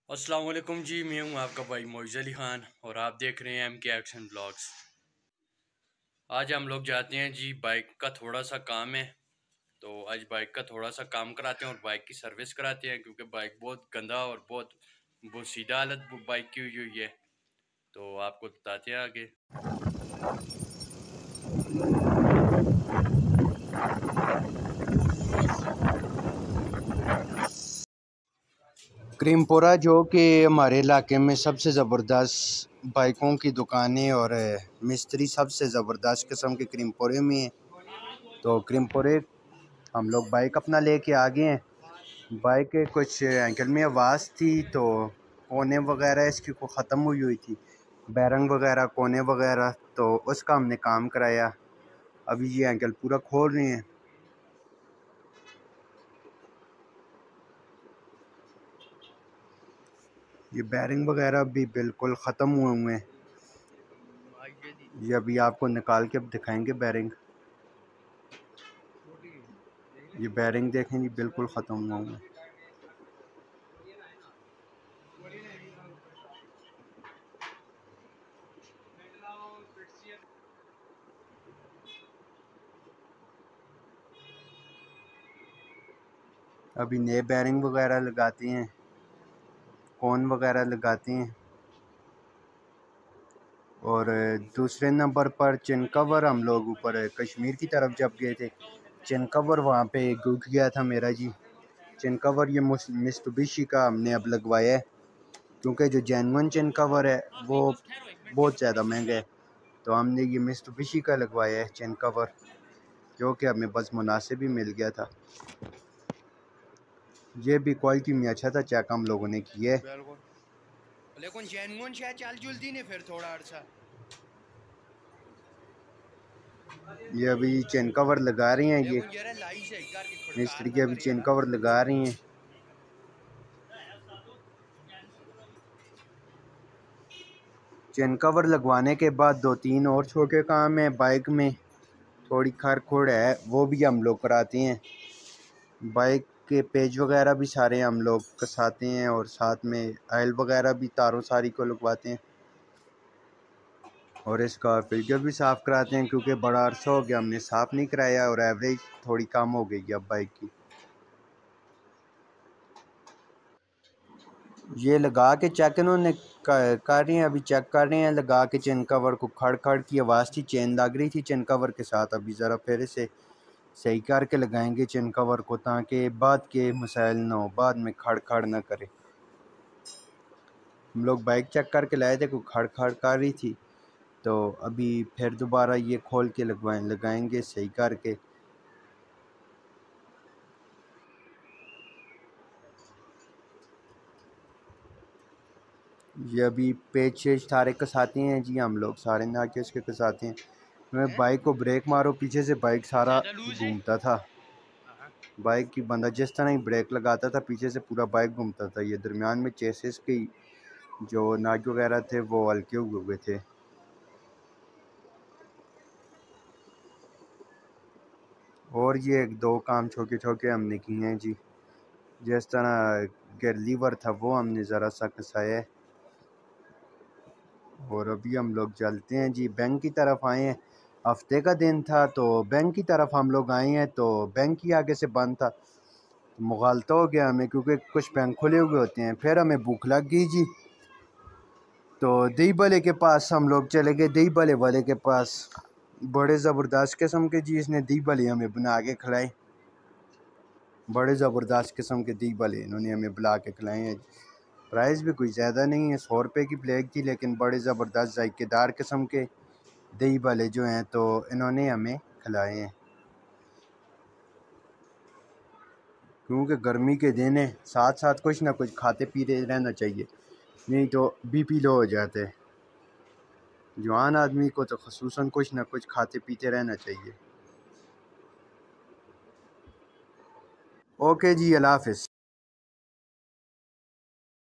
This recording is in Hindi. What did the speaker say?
अस्सलाम वालेकुम जी। मैं हूं आपका भाई मोइज़ अली ख़ान और आप देख रहे हैं MK एक्शन ब्लॉग्स। आज हम लोग जाते हैं जी, बाइक का थोड़ा सा काम है तो आज बाइक का थोड़ा सा काम कराते हैं और बाइक की सर्विस कराते हैं, क्योंकि बाइक बहुत गंदा और बहुत सीधा हालत बाइक की हुई है। तो आपको बताते हैं आगे। क्रीमपुरा जो कि हमारे इलाके में सबसे ज़बरदस्त बाइकों की दुकानें और मिस्त्री सबसे ज़बरदस्त किस्म के क्रीमपुरे में हैं। तो क्रीमपुरे हम लोग बाइक अपना लेके आ गए हैं। बाइक के कुछ एंकल में आवाज़ थी तो कोने वगैरह इसकी को ख़त्म हुई थी, बैरंग वगैरह कोने वगैरह, तो उसका हमने काम कराया। अभी ये एंकल पूरा खोल रहे हैं। ये बैरिंग वगैरह भी बिल्कुल ख़त्म हुए हैं। ये अभी आपको निकाल के दिखाएंगे बैरिंग। ये बैरिंग देखें जी, बिल्कुल ख़त्म हुआ है। अभी नए बैरिंग वगैरह लगाते हैं, कोन वगैरह लगाते हैं। और दूसरे नंबर पर चिन कवर, हम लोग ऊपर कश्मीर की तरफ जब गए थे, चिन कवर वहाँ पे रुक गया था मेरा जी। चिन कवर ये मित्सुबिशी का हमने अब लगवाया है, क्योंकि जो जेन्युइन चिन कवर है वो बहुत ज़्यादा महंगा है। तो हमने ये मित्सुबिशी का लगवाया है चिन कवर, जो कि हमें बस मुनासिब ही मिल गया था। ये भी क्वालिटी में अच्छा था, चेक हम लोगों ने किया है। लेकिन जेन्युइन शायद चल जुलती नहीं फिर थोड़ा अर्सा। ये अभी चेन कवर लगा रही हैं, ये मिस्त्री के अभी चेन कवर लगा रही हैं। चेन कवर लगवाने के बाद दो तीन और छोटे काम है बाइक में, थोड़ी खर खोड़ है वो भी हम लोग कराते हैं। बाइक के पेज वगैरह भी सारे हम लोग कसाते हैं और साथ में ऑयल वगैरह भी तारों सारी को लगवाते हैं और इसका फिल्टर भी साफ़ कराते हैं, क्योंकि बड़ा अरसा हो गया हमने साफ़ नहीं कराया और एवरेज थोड़ी कम हो गई अब बाइक की। ये लगा के चेक इन्होंने कर रहे हैं, अभी चेक कर रहे हैं लगा के चेन कवर को। खड़ खड़ की आवाज़ थी, चेन लग रही थी चेन कवर के साथ। अभी ज़रा फिर से सही करके लगाएंगे चेन कवर को, ताकि बाद के मसाइल ना हो, बाद में खड़ खड़ ना करे। हम लोग बाइक चेक करके लाए थे, कोई खड़ खड़ कर रही थी, तो अभी फिर दोबारा ये खोल के लगाएंगे सही करके। ये अभी पेच सारे कसाते हैं जी, हम लोग सारे नाके उसके कसाते हैं। मैं बाइक को ब्रेक मारो पीछे से, बाइक सारा घूमता था। बाइक की बंदा जिस तरह ही ब्रेक लगाता था पीछे से पूरा बाइक घूमता था। ये दरमियान में चेसिस की जो नाक वगैरह थे वो हल्के हुए थे। और ये एक दो काम छोटे छोटे हमने किए हैं जी। जिस तरह गेयर लीवर था वो हमने ज़रा सा कसाया है। और अभी हम लोग चलते हैं जी, बैंक की तरफ आए हैं। हफ्ते का दिन था तो बैंक की तरफ हम लोग आए हैं, तो बैंक ही आगे से बंद था, तो मुगालता हो गया हमें, क्योंकि कुछ बैंक खुले हुए होते हैं। फिर हमें भूख लग गई जी, तो दही भले के पास हम लोग चले गए। दही भले वाले के पास बड़े ज़बरदस्त किस्म के जी इसने दही भले हमें बना के खिलाए। बड़े ज़बरदस्त किस्म के दही भले इन्होंने हमें बुला के खिलाए हैं। प्राइस भी कोई ज़्यादा नहीं है, 100 रुपये की प्लेट थी, लेकिन बड़े ज़बरदस्त जायकेदार किस्म के दही भले जो हैं तो इन्होंने हमें खिलाए हैं। क्योंकि गर्मी के दिन है, साथ साथ कुछ ना कुछ खाते पीते रहना चाहिए, नहीं तो बीपी लो हो जाते हैं। जवान आदमी को तो ख़ुसूसन कुछ ना कुछ खाते पीते रहना चाहिए। ओके जी, अल्लाह हाफ़िज़।